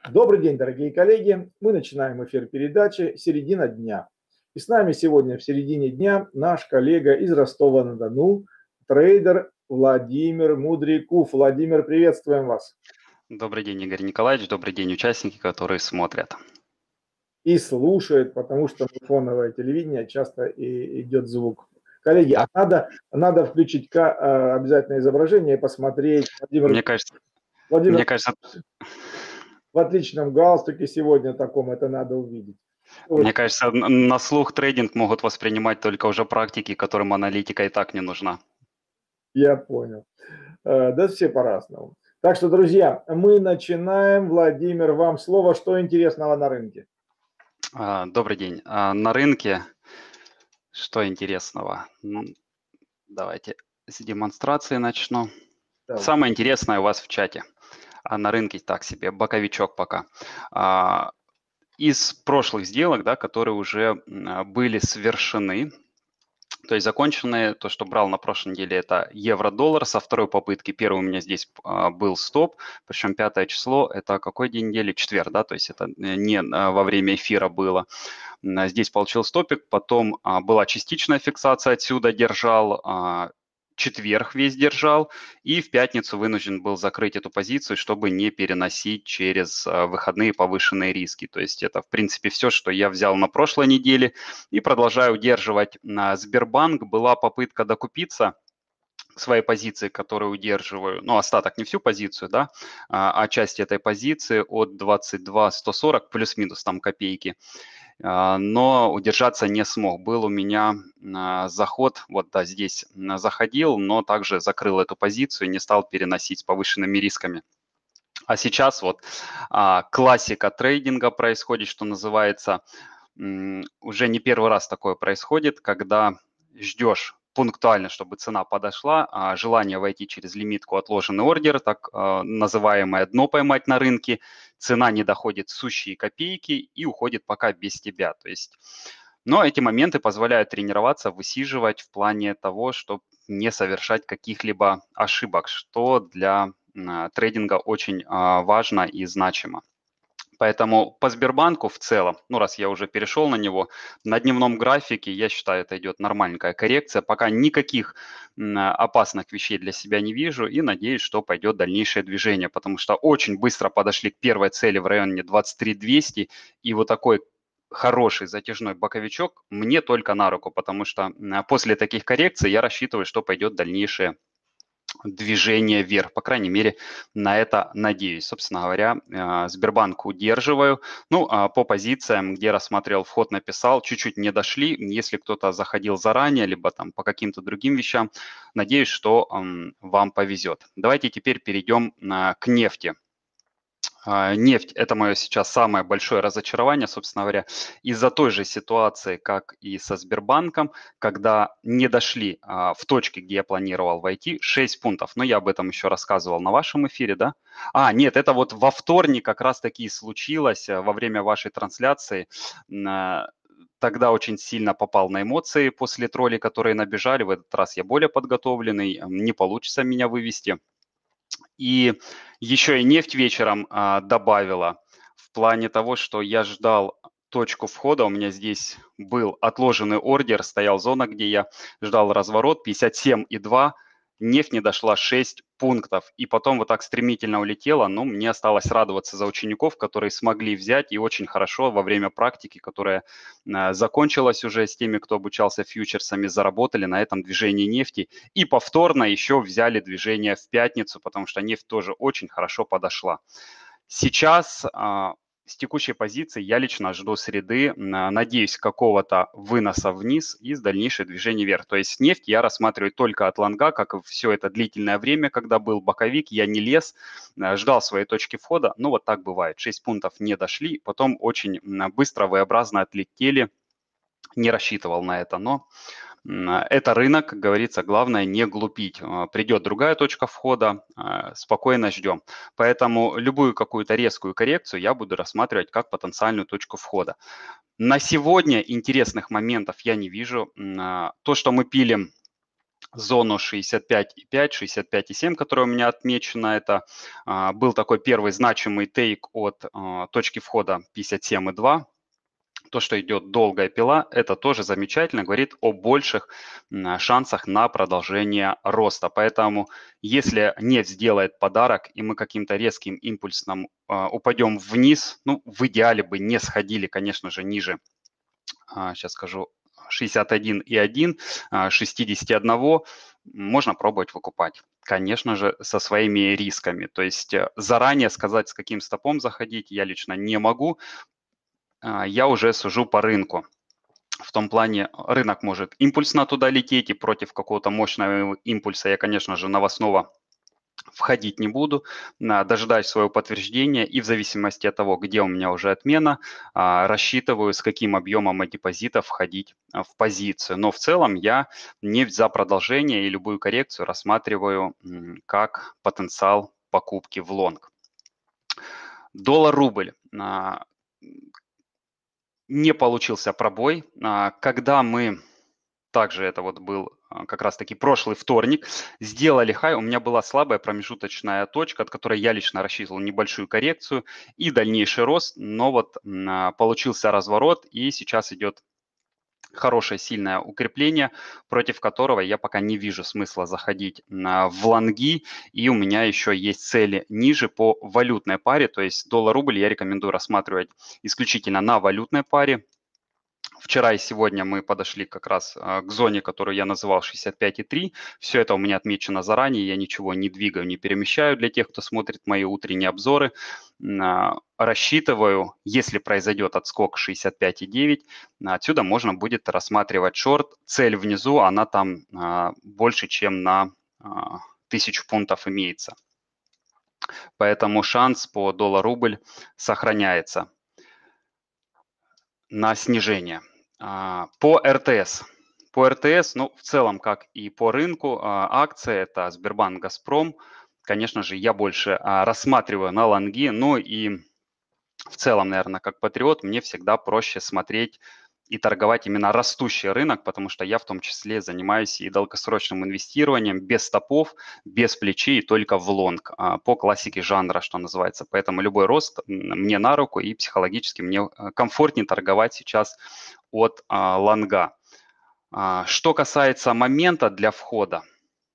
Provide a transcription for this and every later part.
Добрый день, дорогие коллеги. Мы начинаем эфир передачи «Середина дня». И с нами сегодня в середине дня наш коллега из Ростова-на-Дону, трейдер Владимир Мудряков. Владимир, приветствуем вас. Добрый день, Игорь Николаевич. Добрый день, участники, которые смотрят. И слушают, потому что фоновое телевидение часто и идет звук. Коллеги, надо включить обязательно изображение и посмотреть. Мне кажется, Владимир мне кажется, в отличном галстуке сегодня таком, это надо увидеть. мне кажется, на слух трейдинг могут воспринимать только уже практики, которым аналитика и так не нужна. Я понял. Да все по-разному. Так что, друзья, мы начинаем. Владимир, вам слово. Что интересного на рынке? Добрый день. На рынке что интересного? Давайте с демонстрации начну. Давай. Самое интересное у вас в чате. А на рынке так себе, боковичок пока. Из прошлых сделок, да, которые уже были совершены, то есть законченные, то, что брал на прошлой неделе, это евро-доллар со второй попытки. Первый у меня здесь был стоп, причем 5 число, это какой день недели? Четверг, да, то есть это не во время эфира было. Здесь получил стопик, потом была частичная фиксация, отсюда держал, четверг весь держал, и в пятницу вынужден был закрыть эту позицию, чтобы не переносить через выходные повышенные риски. То есть это, в принципе, все, что я взял на прошлой неделе и продолжаю удерживать. На Сбербанк была попытка докупиться к своей позиции, которую удерживаю, ну, остаток, не всю позицию, да, а часть этой позиции от 22 140 плюс-минус там копейки, но удержаться не смог. Был у меня заход, вот да, здесь заходил, но также закрыл эту позицию, не стал переносить с повышенными рисками. А сейчас вот классика трейдинга происходит, что называется, уже не первый раз такое происходит, когда ждешь пунктуально, чтобы цена подошла, желание войти через лимитку отложенный ордер, так называемое дно поймать на рынке, цена не доходит в сущие копейки и уходит пока без тебя. То есть, но эти моменты позволяют тренироваться, высиживать в плане того, чтобы не совершать каких-либо ошибок, что для трейдинга очень важно и значимо. Поэтому по Сбербанку в целом, ну раз я уже перешел на него, на дневном графике, я считаю, это идет нормальненькая коррекция. Пока никаких опасных вещей для себя не вижу и надеюсь, что пойдет дальнейшее движение, потому что очень быстро подошли к первой цели в районе 23 200, и вот такой хороший затяжной боковичок мне только на руку, потому что после таких коррекций я рассчитываю, что пойдет дальнейшее движение вверх. По крайней мере, на это надеюсь. Собственно говоря, Сбербанк удерживаю. Ну, по позициям, где рассматривал вход, написал, чуть-чуть не дошли. Если кто-то заходил заранее, либо там по каким-то другим вещам, надеюсь, что вам повезет. Давайте теперь перейдем к нефти. Нефть – это мое сейчас самое большое разочарование, собственно говоря, из-за той же ситуации, как и со Сбербанком, когда не дошли в точке, где я планировал войти, 6 пунктов. Но я об этом еще рассказывал на вашем эфире, да? Нет, это вот во вторник как раз-таки и случилось во время вашей трансляции. Тогда очень сильно попал на эмоции после троллей, которые набежали. В этот раз я более подготовленный, не получится меня вывести. И еще и нефть вечером добавила в плане того, что я ждал точку входа. У меня здесь был отложенный ордер, стоял зона, где я ждал разворот 57,2. Нефть не дошла 6 пунктов. И потом вот так стремительно улетела. Но мне осталось радоваться за учеников, которые смогли взять. И очень хорошо во время практики, которая закончилась уже с теми, кто обучался фьючерсами, заработали на этом движении нефти. И повторно еще взяли движение в пятницу, потому что нефть тоже очень хорошо подошла. Сейчас с текущей позиции я лично жду среды, надеюсь, какого-то выноса вниз и с дальнейшее движение вверх. То есть нефть я рассматриваю только от лонга, как и все это длительное время, когда был боковик, я не лез, ждал своей точки входа. Ну вот так бывает, 6 пунктов не дошли, потом очень быстро, V-образно отлетели, не рассчитывал на это, но это рынок, как говорится, главное не глупить. Придет другая точка входа, спокойно ждем. Поэтому любую какую-то резкую коррекцию я буду рассматривать как потенциальную точку входа. На сегодня интересных моментов я не вижу. То, что мы пилим зону 65,5, 65,7, которая у меня отмечена. Это был такой первый значимый тейк от точки входа 57,2. То, что идет долгая пила, это тоже замечательно, говорит о больших шансах на продолжение роста. Поэтому если нефть сделает подарок, и мы каким-то резким импульсом упадем вниз, ну, в идеале бы не сходили, конечно же, ниже, сейчас скажу, 61,1, 61, можно пробовать выкупать. Конечно же, со своими рисками. То есть заранее сказать, с каким стопом заходить, я лично не могу. Я уже сужу по рынку. В том плане, рынок может импульсно туда лететь, и против какого-то мощного импульса я, конечно же, новостного входить не буду, дожидаюсь своего подтверждения, и в зависимости от того, где у меня уже отмена, рассчитываю, с каким объемом депозита входить в позицию. Но в целом я нефть за продолжение и любую коррекцию рассматриваю как потенциал покупки в лонг. Доллар-рубль. Не получился пробой. Когда мы, также это вот был как раз-таки прошлый вторник, сделали хай, у меня была слабая промежуточная точка, от которой я лично рассчитывал небольшую коррекцию и дальнейший рост, но вот получился разворот, и сейчас идет хорошее сильное укрепление, против которого я пока не вижу смысла заходить в лонги, и у меня еще есть цели ниже по валютной паре, то есть доллар-рубль я рекомендую рассматривать исключительно на валютной паре. Вчера и сегодня мы подошли как раз к зоне, которую я называл 65,3. Все это у меня отмечено заранее, я ничего не двигаю, не перемещаю для тех, кто смотрит мои утренние обзоры. Рассчитываю, если произойдет отскок 65,9, отсюда можно будет рассматривать шорт. Цель внизу, она там больше, чем на 1000 пунктов имеется. Поэтому шанс по доллар-рубль сохраняется на снижение. По РТС. По РТС, ну, в целом, как и по рынку, акции – это Сбербанк, Газпром. Конечно же, я больше рассматриваю на лонги, но и в целом, наверное, как патриот, мне всегда проще смотреть и торговать именно растущий рынок, потому что я в том числе занимаюсь и долгосрочным инвестированием без стопов, без плечей, и только в лонг, по классике жанра, что называется. Поэтому любой рост мне на руку, и психологически мне комфортнее торговать сейчас от лонга. Что касается момента для входа,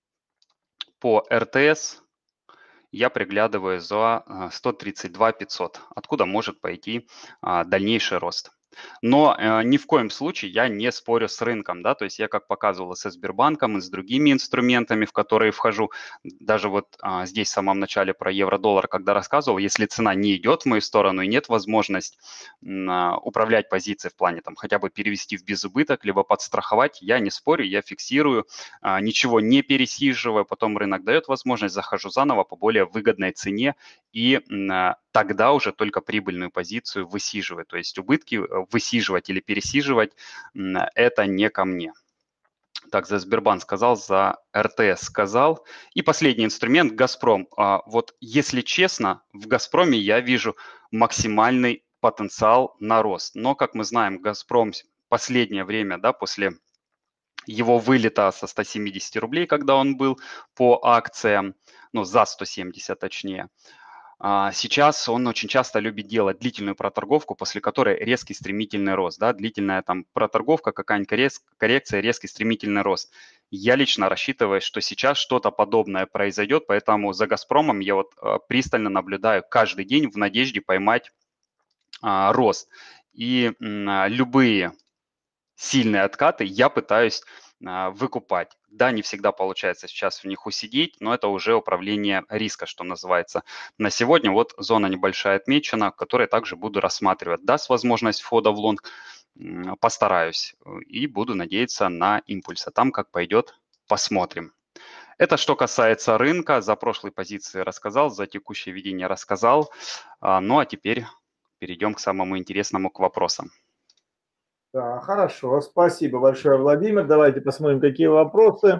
по РТС я приглядываю за 132 500, откуда может пойти дальнейший рост. Но ни в коем случае я не спорю с рынком, да, то есть я как показывал и со Сбербанком, и с другими инструментами, в которые вхожу, даже вот здесь в самом начале про евро-доллар, когда рассказывал, если цена не идет в мою сторону и нет возможности управлять позицией в плане там хотя бы перевести в безубыток, либо подстраховать, я не спорю, я фиксирую, ничего не пересиживаю, потом рынок дает возможность, захожу заново по более выгодной цене, и тогда уже только прибыльную позицию высиживаю. То есть убытки высиживать или пересиживать – это не ко мне. Так, за Сбербанк сказал, за РТС сказал. И последний инструмент – Газпром. Вот если честно, в Газпроме я вижу максимальный потенциал на рост. Но, как мы знаем, Газпром последнее время, да, после его вылета со 170 рублей, когда он был по акциям, ну, за 170 точнее, сейчас он очень часто любит делать длительную проторговку, после которой резкий стремительный рост, да, длительная там проторговка, какая-нибудь коррекция, резкий стремительный рост. Я лично рассчитываю, что сейчас что-то подобное произойдет, поэтому за «Газпромом» я вот пристально наблюдаю каждый день в надежде поймать рост. И любые сильные откаты я пытаюсь выкупать. Да, не всегда получается сейчас в них усидеть, но это уже управление риска, что называется. На сегодня вот зона небольшая отмечена, которую также буду рассматривать. Даст возможность входа в лонг, постараюсь и буду надеяться на импульс. А там как пойдет, посмотрим. Это что касается рынка. За прошлые позиции рассказал, за текущее ведение рассказал. Ну а теперь перейдем к самому интересному, к вопросам. Да, хорошо, спасибо большое, Владимир. Давайте посмотрим, какие вопросы.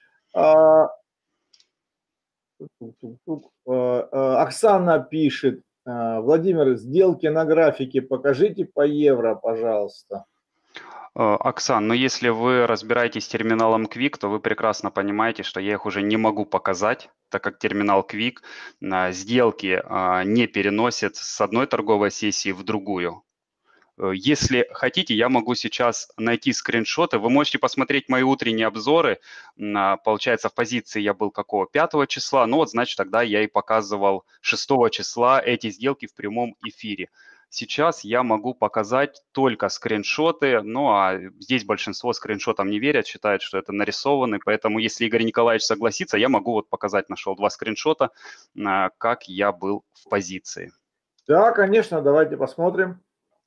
Оксана пишет: Владимир, сделки на графике покажите по евро, пожалуйста. Оксан, но если вы разбираетесь с терминалом Quick, то вы прекрасно понимаете, что я их уже не могу показать, так как терминал Quick сделки не переносит с одной торговой сессии в другую. Если хотите, я могу сейчас найти скриншоты. Вы можете посмотреть мои утренние обзоры. Получается, в позиции я был какого? 5 числа. Ну вот, значит, тогда я и показывал 6 числа эти сделки в прямом эфире. Сейчас я могу показать только скриншоты, ну а здесь большинство скриншотам не верят, считают, что это нарисованы, поэтому если Игорь Николаевич согласится, я могу вот показать, нашел 2 скриншота, как я был в позиции. Да, конечно, давайте посмотрим.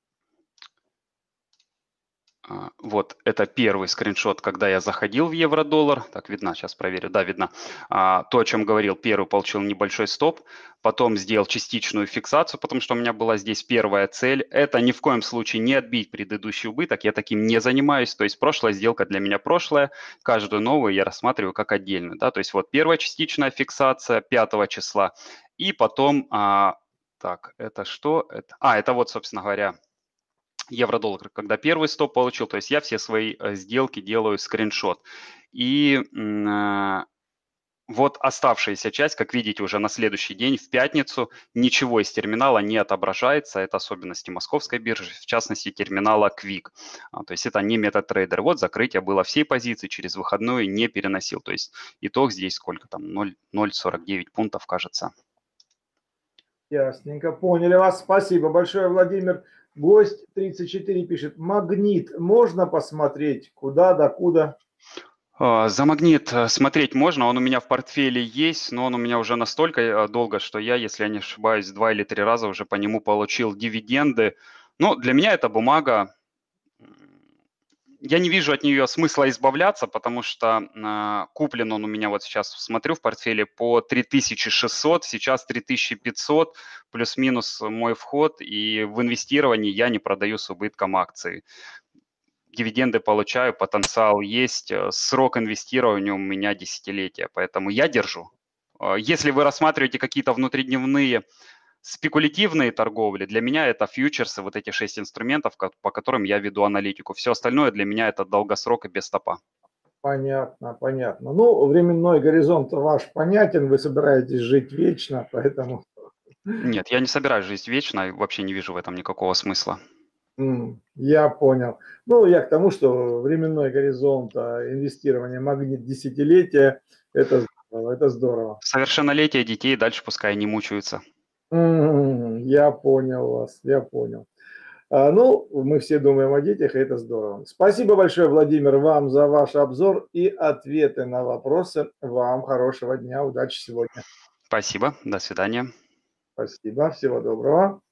Вот, это первый скриншот, когда я заходил в евро-доллар. Так, видно, сейчас проверю. Да, видно. То, о чем говорил, первый получил небольшой стоп, потом сделал частичную фиксацию, потому что у меня была здесь первая цель. Это ни в коем случае не отбить предыдущий убыток, я таким не занимаюсь. То есть прошлая сделка для меня прошлая, каждую новую я рассматриваю как отдельную. Да? То есть вот первая частичная фиксация 5 числа, и потом, так, это что? Это вот, собственно говоря, евро-доллар, когда первый стоп получил, то есть я все свои сделки делаю скриншот. И вот оставшаяся часть, как видите, уже на следующий день, в пятницу, ничего из терминала не отображается. Это особенности московской биржи, в частности, терминала Quick. То есть это не MetaTrader. Вот закрытие было всей позиции, через выходную не переносил. То есть итог здесь сколько там, 0,49 пунктов, кажется. Ясненько, поняли вас. Спасибо большое, Владимир. Гость 34 пишет: магнит можно посмотреть? Куда, докуда? За магнит смотреть можно, он у меня в портфеле есть, но он у меня уже настолько долго, что я, если я не ошибаюсь, 2 или 3 раза уже по нему получил дивиденды. Ну, для меня эта бумага, я не вижу от нее смысла избавляться, потому что куплен он у меня, вот сейчас смотрю в портфеле, по 3600, сейчас 3500, плюс-минус мой вход, и в инвестировании я не продаю с убытком акции. Дивиденды получаю, потенциал есть, срок инвестирования у меня десятилетия, поэтому я держу. Если вы рассматриваете какие-то внутридневные спекулятивные торговли, для меня это фьючерсы, вот эти 6 инструментов, по которым я веду аналитику. Все остальное для меня это долгосрок и без стопа. Понятно, понятно. Ну, временной горизонт ваш понятен, вы собираетесь жить вечно, поэтому... Нет, я не собираюсь жить вечно и вообще не вижу в этом никакого смысла. Я понял. Ну, я к тому, что временной горизонт инвестирования магнит десятилетия, это здорово, это здорово. Совершеннолетие детей дальше пускай не мучаются. Я понял вас, я понял. Ну, мы все думаем о детях, и это здорово. Спасибо большое, Владимир, вам за ваш обзор и ответы на вопросы. Вам хорошего дня, удачи сегодня. Спасибо, до свидания. Спасибо, всего доброго.